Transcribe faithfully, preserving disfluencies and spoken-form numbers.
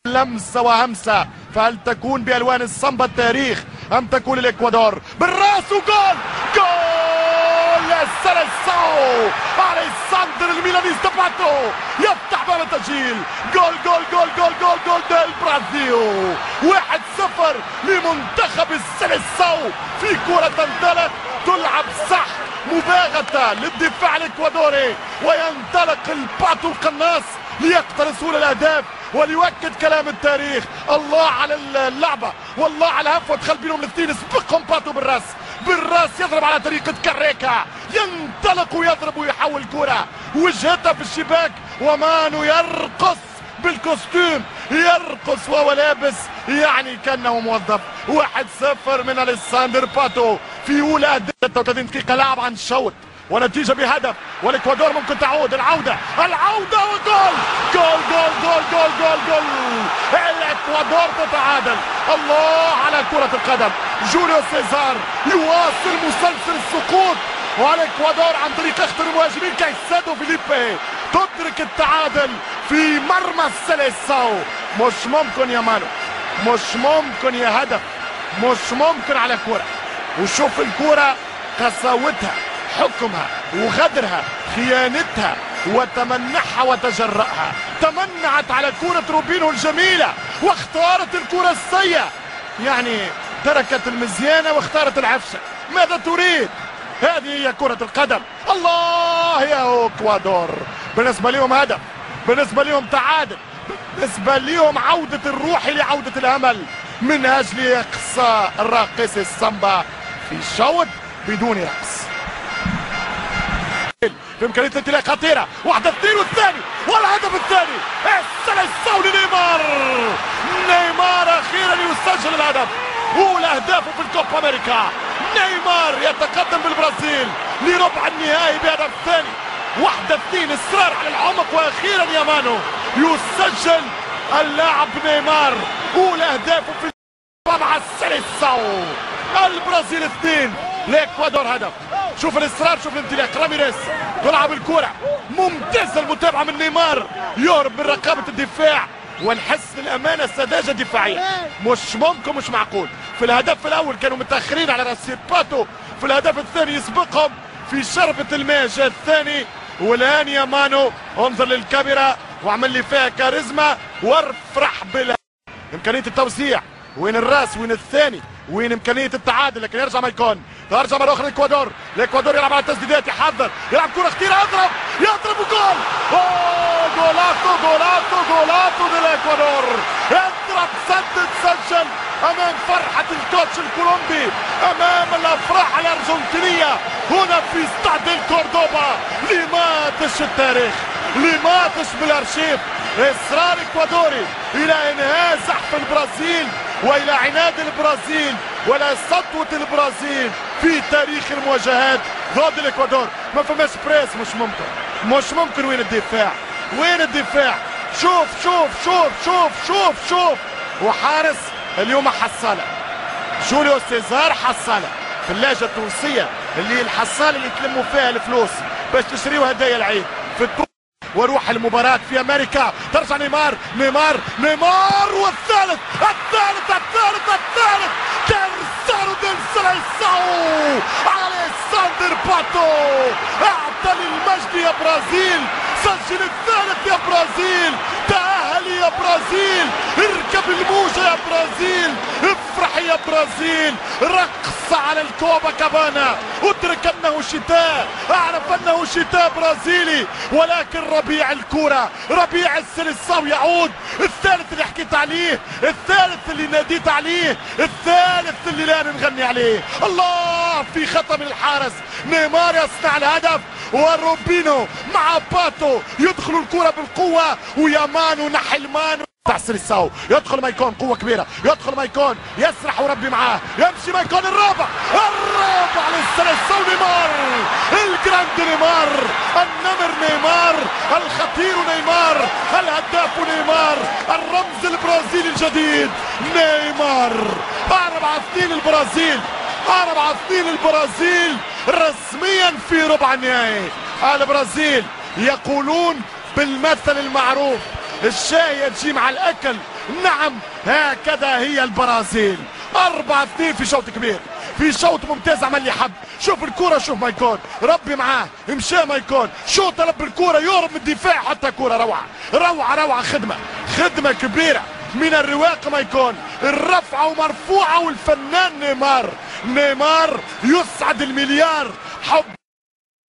لمسة وهمسة، فهل تكون بألوان السامبا التاريخ أم تكون الإكوادور؟ بالراس وجول جول سيليساو. اليساندر الميلانيستا باتو يفتح باب التسجيل. جول جول جول جول جول جول ديل برازيل. واحد صفر لمنتخب السيليساو في كرة تنطلق تلعب صح مباغتة للدفاع الإكوادوري، وينطلق الباتو القناص ليقتنص الأهداف وليؤكد كلام التاريخ. الله على اللعبة والله على هفوة دخل بينهم الاثنين، سبقهم باتو بالراس بالراس يضرب على طريقة كاريكا، ينطلق ويضرب ويحول كرة وجهتها في الشباك، ومانو يرقص بالكوستيم، يرقص وهو لابس يعني كأنه موظف. واحد صفر من اليساندر باتو في أولى ستة وثلاثين دقيقة لعب عن الشوط، ونتيجة بهدف، والإكوادور ممكن تعود. العودة العودة وجول جول جول جول جول جول جول الإكوادور تتعادل. الله على كرة القدم. جوليو سيزار يواصل مسلسل السقوط، والإكوادور عن طريق اختر المهاجمين كايسادو فيليبي تدرك التعادل في مرمى السيليساو. مش ممكن يا مانو، مش ممكن يا هدف، مش ممكن على كرة. وشوف الكرة قساوتها، حكمها وغدرها، خيانتها وتمنحها وتجرأها. تمنعت على كرة روبينو الجميلة واختارت الكرة السيئة، يعني تركت المزيانة واختارت العفشة. ماذا تريد؟ هذه هي كرة القدم. الله يا إكوادور، بالنسبة لهم هدف، بالنسبة لهم تعادل، بالنسبة لهم عودة الروح لعودة الأمل من أجل إقصاء الراقص السامبا في شوط بدون رقص. بإمكانية الانطلاق خطيرة، واحدة اثنين والثاني والهدف الثاني. السيليساو لنيمار. نيمار أخيرا يسجل الهدف، أولى أهدافه في الكوبا أمريكا. نيمار يتقدم بالبرازيل لربع النهائي بهدف ثاني. واحدة اثنين، إصرار على العمق، وأخيرا يا مانو يسجل اللاعب نيمار أولى أهدافه في مع السيليساو. البرازيل اثنين الإكوادور هدف. شوف الإصرار، شوف الانطلاق. راميريز تلعب الكرة، ممتازة المتابعة من نيمار، يهرب من رقابة الدفاع، ونحس الأمانة السذاجة الدفاعية. مش ممكن، مش معقول. في الهدف الأول كانوا متأخرين على راسيل باتو، في الهدف الثاني يسبقهم في شربة الماء جاء الثاني. والآن يا مانو انظر للكاميرا وعمل لي فيها كاريزما وافرح بال إمكانية التوسيع. وين الراس؟ وين الثاني؟ وين إمكانية التعادل؟ لكن يرجع مايكون، ترجع مرة أخرى الإكوادور. الإكوادور يلعب على التسديدات، يحضر، يلعب كرة خطيرة، يضرب يضرب وجول. أوه جولاتو جولاتو جولاتو للإكوادور. يضرب، سدد، سجل أمام فرحة الكوتش الكولومبي، أمام الأفراح الأرجنتينية هنا في استاد الكوردوبا. لماتش التاريخ، لماتش بالأرشيف. إصرار إكوادوري إلى إنهاء زحف البرازيل والى عناد البرازيل ولا سطوة البرازيل في تاريخ المواجهات ضد الاكوادور. ما فماش بريس، مش ممكن، مش ممكن. وين الدفاع؟ وين الدفاع؟ شوف شوف شوف شوف شوف شوف وحارس اليوم حصاله. جوليو سيزار حصاله في اللهجة التونسية، اللي الحصالة اللي تلموا فيها الفلوس باش تشريوا هدايا العيد في التونس. وروح المباراة في أمريكا. ترجع نيمار نيمار نيمار والثالث الثالث الثالث الثالث ترسانو ديل سيليساو على اليساندر باتو. اعطى للمجد يا برازيل، سجل الثالث يا برازيل، تأهل يا برازيل، اركب الموجة يا برازيل، افرح يا برازيل. رقص على الكوبا كابانا، ادرك انه شتاء، اعرف انه شتاء برازيلي، ولكن ربيع الكرة، ربيع السيليساو يعود. الثالث اللي حكيت عليه، الثالث اللي ناديت عليه، الثالث اللي لا نغني عليه. الله، في خطأ من الحارس. نيمار يصنع الهدف، وروبينو مع باتو يدخل الكرة بالقوة، ويامانو نحل مانو تاع سيليساو. يدخل مايكون، قوة كبيرة، يدخل مايكون، يسرح وربي معاه، يمشي مايكون. الرابع الرابع للسيليساو. نيمار الجراند نيمار، النمر نيمار، الخطير نيمار، الهداف نيمار، الرمز البرازيلي الجديد نيمار. أربعة اثنين البرازيل، أربعة اثنين البرازيل رسميا في ربع النهائي. البرازيل يقولون بالمثل المعروف الشاي تجي مع الاكل. نعم هكذا هي البرازيل. أربعة اثنين في شوط كبير، في شوط ممتاز عمل لي حب. شوف الكرة، شوف مايكون ربي معاه، مشى مايكون شو طلب الكرة، يهرب من الدفاع حتى كرة روعة روعة روعة. خدمة خدمة كبيرة من الرواق مايكون، الرفعة ومرفوعة، والفنان نيمار. نيمار يسعد المليار. حب